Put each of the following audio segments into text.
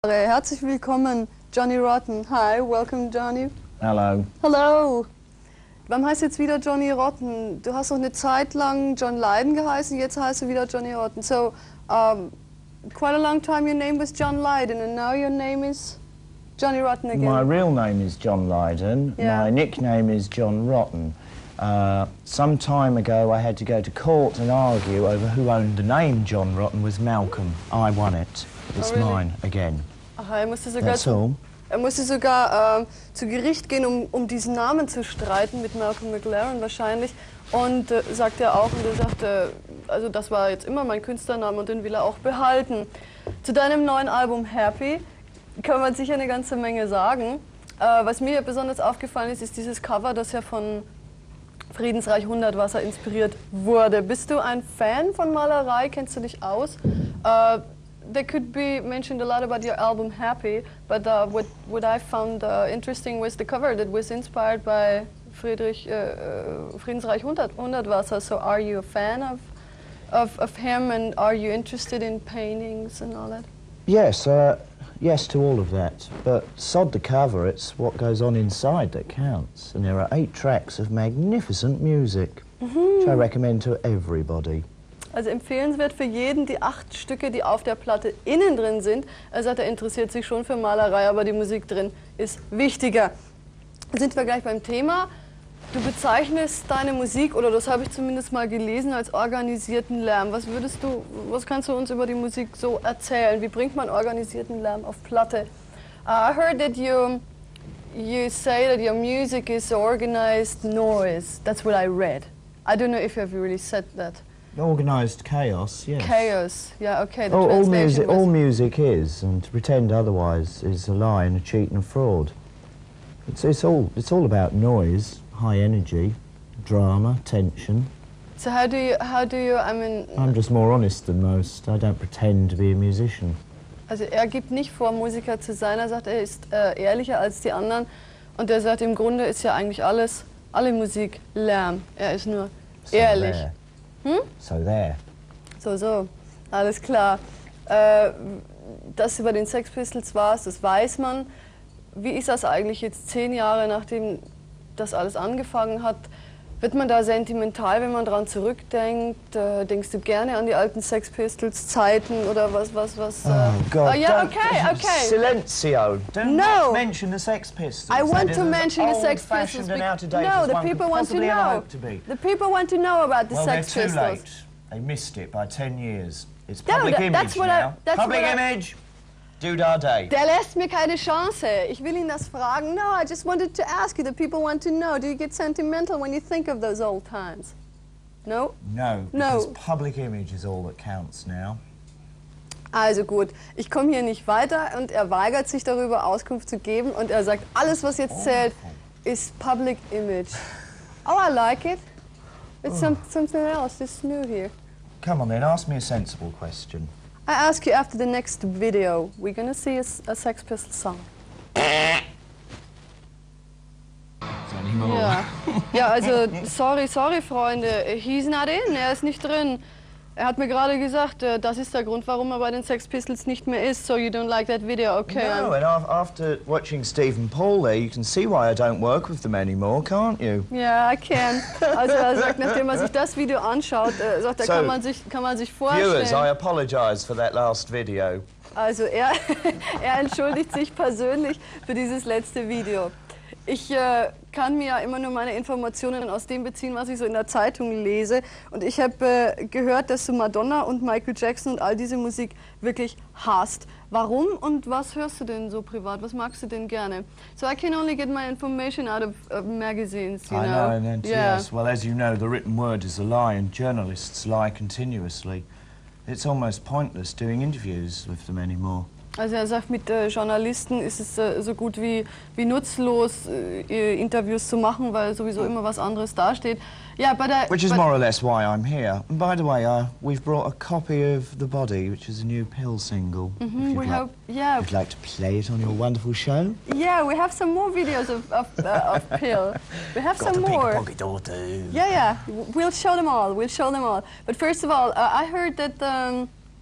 Herzlich willkommen, Johnny Rotten. Hi, welcome Johnny. Hello. Hello. Warum heißt jetzt wieder Johnny Rotten? Du hast doch eine Zeit lang John Lydon geheißen, jetzt heißt du wieder Johnny Rotten. So, quite a long time your name was John Lydon and now your name is Johnny Rotten again. My real name is John Lydon. Yeah. My nickname is John Rotten. Some time ago I had to go to court and argue over who owned the name John Rotten was Malcolm. I won it. It's really? Mine again. Ach, er musste That's all. sogar zu Gericht gehen, um diesen Namen zu streiten mit Malcolm McLaren wahrscheinlich. Und sagt er auch, und er sagte, also das war jetzt immer mein Künstlername und den will er auch behalten. Zu deinem neuen Album Happy kann man sicher eine ganze Menge sagen. Was mir besonders aufgefallen ist, ist dieses Cover, das ja von Friedensreich Hundertwasser inspiriert wurde. Bist du ein Fan von Malerei? Kennst du dich aus? There could be mentioned a lot about your album Happy, but what I found interesting was the cover that was inspired by Friedensreich Hundertwasser. So are you a fan of him, and are you interested in paintings and all that? Yes, yes to all of that. But sod the cover, it's what goes on inside that counts. And there are 8 tracks of magnificent music, which I recommend to everybody. Also empfehlenswert für jeden, die 8 Stücke, die auf der Platte innen drin sind. Er sagt, er interessiert sich schon für Malerei, aber die Musik drin ist wichtiger. Sind wir gleich beim Thema. Du bezeichnest deine Musik, oder das habe ich zumindest mal gelesen, als organisierten Lärm. Was kannst du uns über die Musik so erzählen? Wie bringt man organisierten Lärm auf Platte? I heard that you say that your music is organized noise. That's what I read. I don't know if you have really said that. Organised chaos, yes. Chaos, yeah, okay. The All music is, and to pretend otherwise is a lie and a cheat and a fraud. It's all about noise, high energy, drama, tension. So how do you, I mean... I'm just more honest than most. I don't pretend to be a musician. Also er gibt nicht vor, Musiker zu sein. Er sagt, er ist ehrlicher als die anderen. Und er sagt, im Grunde ist ja eigentlich alle Musik Lärm. Er ist nur ehrlich. There. So there. So, alles klar. Dass du bei den Sex Pistols warst, das weiß man. Wie ist das eigentlich jetzt 10 Jahre, nachdem das alles angefangen hat? Wird man da sentimental, wenn man daran zurückdenkt? Denkst du gerne an die alten Sex Pistols Zeiten oder was? Oh God! Yeah, okay. Silenzio! Don't mention the Sex Pistols. I want to mention the Sex Pistols. No, the people want to know. The people want to know about the Sex Pistols. Well, they're too late. They missed it by 10 years. It's public image now. Public image. Doodah Day. Der lässt mir keine Chance. Ich will ihn das fragen. No, I just wanted to ask you. The people want to know. Do you get sentimental when you think of those old times? No? No, because public image is all that counts now. Also gut, ich komme hier nicht weiter und er weigert sich darüber Auskunft zu geben und er sagt, alles was jetzt zählt ist public image. Oh, I like it. It's something else. It's new here. Come on then, ask me a sensible question. I ask you after the next video. We're gonna see a Sex Pistols song. Ja, also sorry Freunde, he's not in, er ist nicht drin. Er hat mir gerade gesagt, das ist der Grund, warum er bei den Sex Pistols nicht mehr ist. So you don't like that video, okay? No, and after watching Stephen Paul there, you can see why I don't work with them anymore, can't you? Yeah, I can. Also er sagt, nachdem er sich das Video anschaut, sagt er, kann man sich vorstellen. Viewers, I apologize for that last video. Also er entschuldigt sich persönlich für dieses letzte Video. Ich kann mir ja immer nur meine Informationen aus dem beziehen, was ich so in der Zeitung lese. Und ich habe gehört, dass du Madonna und Michael Jackson und all diese Musik wirklich hasst. Warum und was hörst du denn so privat? Was magst du denn gerne? So I can only get my information out of magazines, you know. I know, and yes. Well, as you know, the written word is a lie, and journalists lie continuously. It's almost pointless doing interviews with them anymore. Also er sagt, mit Journalisten ist es so gut wie nutzlos, Interviews zu machen, weil sowieso immer was anderes dasteht. Yeah, which is more or less why I'm here. And by the way, we've brought a copy of The Body, which is a new Pill single. If you'd like to play it on your wonderful show. Yeah, we have some more videos of Pill. We have some more. Got a big pocket or two. Yeah, we'll show them all. But first of all, I heard that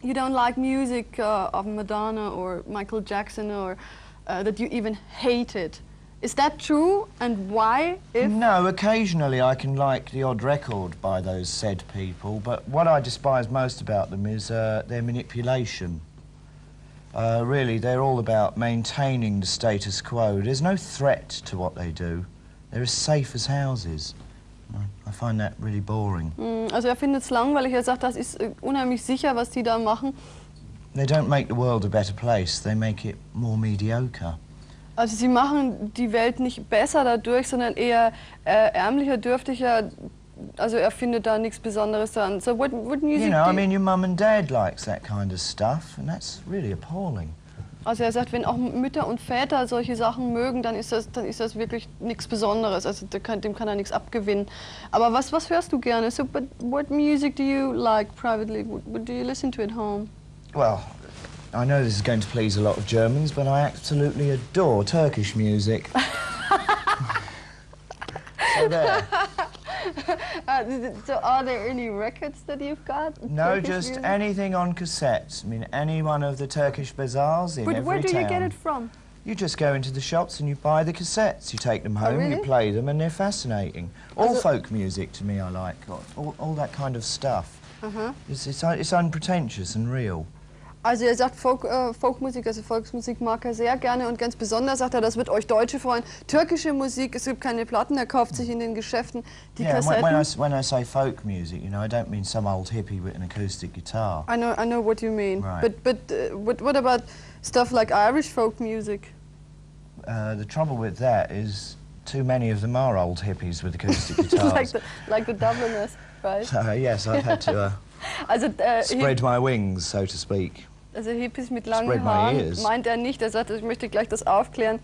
you don't like music of Madonna or Michael Jackson, or that you even hate it. Is that true, and why? If no, occasionally I can like the odd record by those said people, but what I despise most about them is their manipulation. Really, they're all about maintaining the status quo. There's no threat to what they do. They're as safe as houses. I find that really boring. Also findet es langweilig, sagt, das ist unheimlich sicher, was die da machen. They don't make the world a better place, they make it more mediocre. Also sie machen die Welt nicht besser dadurch, sondern eher ärmlicher, dürftiger. Also findet da nichts Besonderes dran. So what music? You know, I mean, your mum and dad likes that kind of stuff, and that's really appalling. Also sagt, wenn auch Mütter und Väter solche Sachen mögen, dann ist das wirklich nichts Besonderes. Also dem kann er nichts abgewinnen. Aber was hörst du gerne? So, but what music do you like privately? What do you listen to at home? Well, I know this is going to please a lot of Germans, but I absolutely adore Turkish music. So there. So are there any records that you've got? No, Turkish just music? anything on cassette. I mean, any one of the Turkish bazaars in every town. But where do you get it from? You just go into the shops and you buy the cassettes. You take them home, really? you play them, and they're fascinating. All folk music to me I like, all that kind of stuff. It's unpretentious and real. Also sagt Folkmusik, also Volksmusik mag er sehr gerne, und ganz besonders sagt das wird euch Deutsche freuen. Türkische Musik, es gibt keine Platten, er kauft sich in den Geschäften die Kassetten. When I say folk music, you know, I don't mean some old hippie with an acoustic guitar. I know what you mean. Right. But what about stuff like Irish folk music? The trouble with that is too many of them are old hippies with acoustic guitars. like the Dubliners, right? So, yes, I've had to also, spread my wings, so to speak. Also Hippies mit langen Haaren meint er nicht. Er sagt, ich möchte gleich das aufklären,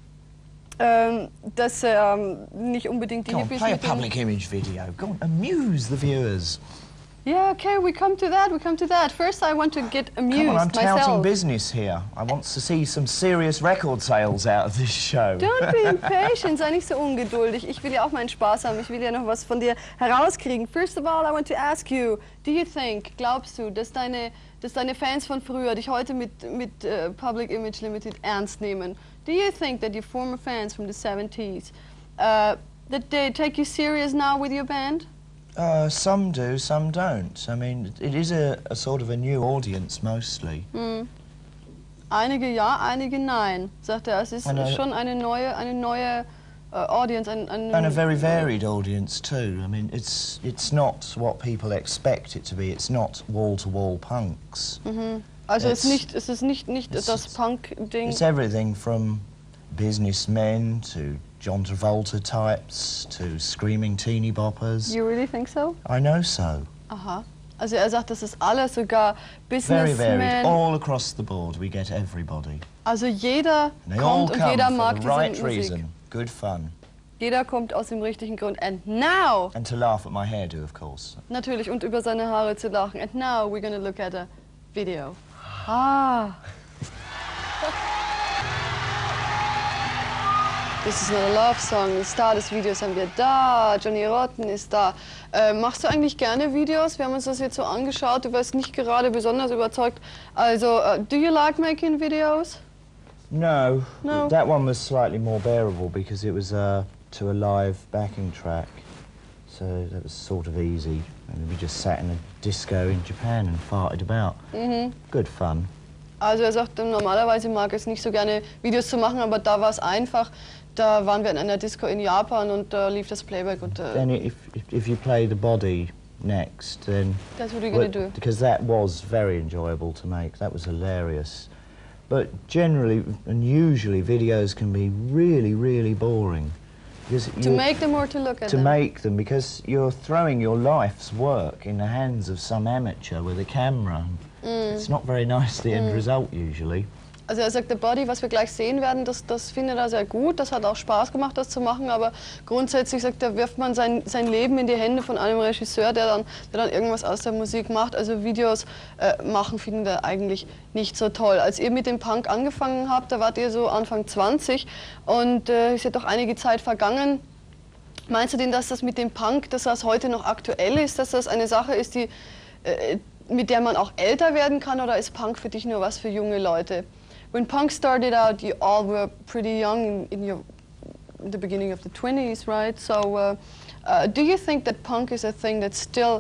dass nicht unbedingt die Hippies play a public image video. Go on, amuse the viewers. Yeah, okay, we come to that. First I want to get amused Come on, I'm touting myself. business here. I want to see some serious record sales out of this show. Don't be impatient, sei nicht so ungeduldig. Ich will ja auch meinen Spaß haben, ich will ja noch was von dir herauskriegen. First of all, I want to ask you, glaubst du, dass deine Fans von früher dich heute mit Public Image Limited ernst nehmen? Do you think that your former fans from the 70s, that they take you serious now with your band? Some do, some don't. I mean, it is a sort of a new audience mostly. Einige ja, einige nein, sagt er. Es ist schon eine neue audience. And a very varied audience too. I mean, it's not what people expect it to be. It's not wall-to-wall punks. Also es ist nicht das Punk-Ding. It's everything from businessmen to John Travolta types to screaming teeny boppers. You really think so? I know so. Aha. Also sagt, das ist alles, sogar Very Businessmen. varied, all across the board. We get everybody. Also jeder And they all kommt und come jeder for mag the diese right Musik. reason. Good fun. Jeder kommt aus dem richtigen Grund. And now, And to laugh at my hairdo, of course. natürlich, und über seine Haare zu lachen. And now we're gonna look at a video. Ah. This is not a love song. Den Star des Videos haben wir da. Johnny Rotten ist da. Machst du eigentlich gerne Videos? Wir haben uns das jetzt so angeschaut. Du warst nicht gerade besonders überzeugt. Also, do you like making videos? No, No. that one was slightly more bearable because it was to a live backing track. So that was sort of easy. And we just sat in a disco in Japan and farted about. Good fun. Also er sagt, normalerweise mag es nicht so gerne Videos zu machen, aber da war es einfach. Da waren wir in einer Disco in Japan und da lief das Playback und Then if you play the body next, then... That's what you're gonna do. Because that was very enjoyable to make. That was hilarious. But generally and usually videos can be really, really boring. To make them or to look at them? To make them, because you're throwing your life's work in the hands of some amateur with a camera. It's not very nice, the end result usually. Also er sagt, The Body, was wir gleich sehen werden, das findet er sehr gut. Das hat auch Spaß gemacht, das zu machen. Aber grundsätzlich, sagt er, wirft man sein Leben in die Hände von einem Regisseur, der dann irgendwas aus der Musik macht. Also Videos machen findet er eigentlich nicht so toll. Als ihr mit dem Punk angefangen habt, da wart ihr so Anfang 20 und ist ja doch einige Zeit vergangen. Meinst du denn, dass das mit dem Punk, dass das heute noch aktuell ist, dass das eine Sache ist, die mit der man auch älter werden kann, oder ist Punk für dich nur was für junge Leute? When punk started out, you all were pretty young in the beginning of the 20s, right? So, do you think that punk is a thing that's still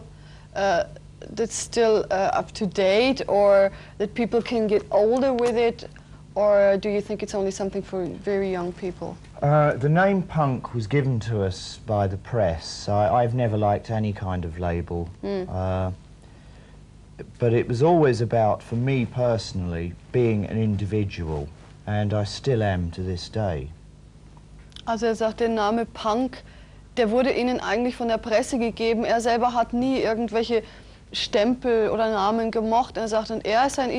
up to date, or that people can get older with it, or do you think it's only something for very young people? The name punk was given to us by the press. I've never liked any kind of label. But it was always about, for me personally, being an individual, and I still am to this day. Also sagt, der Name Punk, der wurde Ihnen eigentlich von der Presse gegeben. Er selber hat nie irgendwelche Stempel oder Namen gemocht. Er sagt, und er ist ein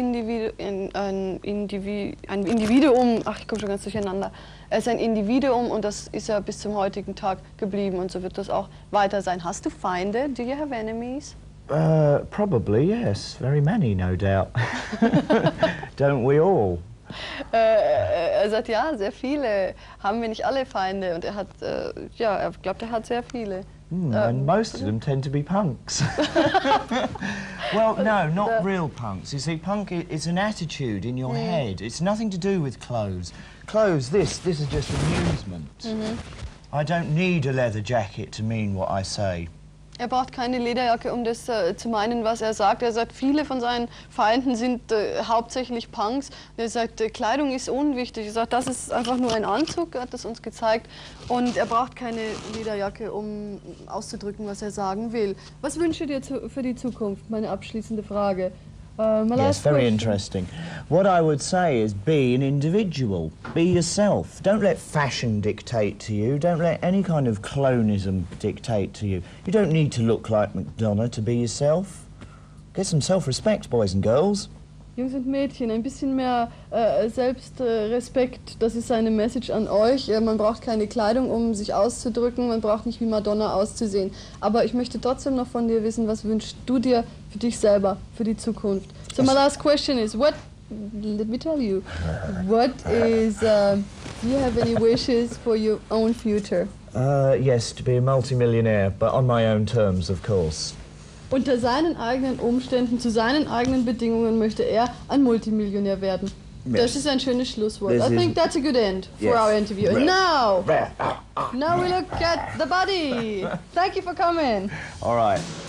Individuum, ach, ich komme schon ganz durcheinander. Er ist ein Individuum, und das ist er bis zum heutigen Tag geblieben, und so wird das auch weiter sein. Hast du Feinde? Do you have enemies? Probably, yes. Very many, no doubt. Don't we all? Er sagt, ja, sehr viele. Haben wir nicht alle Feinde? Und er hat, ja, er glaubt, er hat sehr viele. And most of them tend to be punks. Well, no, not real punks. You see, punk is an attitude in your head. It's nothing to do with clothes. Clothes, this is just amusement. I don't need a leather jacket to mean what I say. Er braucht keine Lederjacke, um das zu meinen, was er sagt. Er sagt, viele von seinen Feinden sind hauptsächlich Punks. Er sagt, Kleidung ist unwichtig. Er sagt, das ist einfach nur ein Anzug, er hat das uns gezeigt. Und er braucht keine Lederjacke, um auszudrücken, was er sagen will. Was wünschst du dir für die Zukunft? Meine abschließende Frage. Yes, very interesting. What I would say is be an individual. Be yourself. Don't let fashion dictate to you. Don't let any kind of clonism dictate to you. You don't need to look like Madonna to be yourself. Get some self-respect, boys and girls. Jungs und Mädchen, ein bisschen mehr Selbstrespekt, das ist seine Message an euch. Man braucht keine Kleidung, um sich auszudrücken, man braucht nicht wie Madonna auszusehen. Aber ich möchte trotzdem noch von dir wissen, was wünschst du dir für dich selber, für die Zukunft? So my last question is, let me tell you, what is, do you have any wishes for your own future? Yes, to be a multimillionaire, but on my own terms, of course. Unter seinen eigenen Umständen, zu seinen eigenen Bedingungen möchte er ein Multimillionär werden. Yes. Das ist ein schönes Schlusswort. I think that's a good end for our interview. And now we look at the body. Thank you for coming. All right.